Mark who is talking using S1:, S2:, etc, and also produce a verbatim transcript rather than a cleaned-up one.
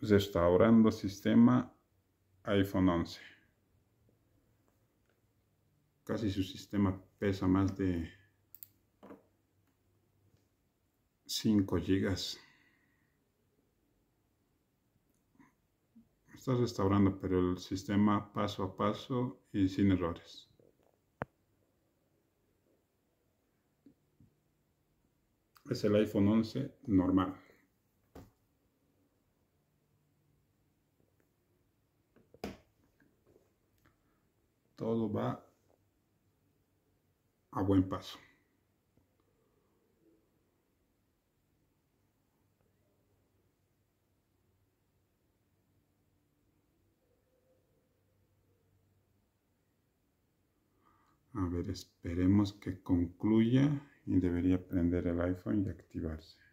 S1: Restaurando sistema iPhone once. Casi su sistema pesa más de cinco gigas. Está restaurando, pero el sistema paso a paso y sin errores. Es el iPhone once normal. Todo va a buen paso. A ver, esperemos que concluya y debería prender el iPhone y activarse.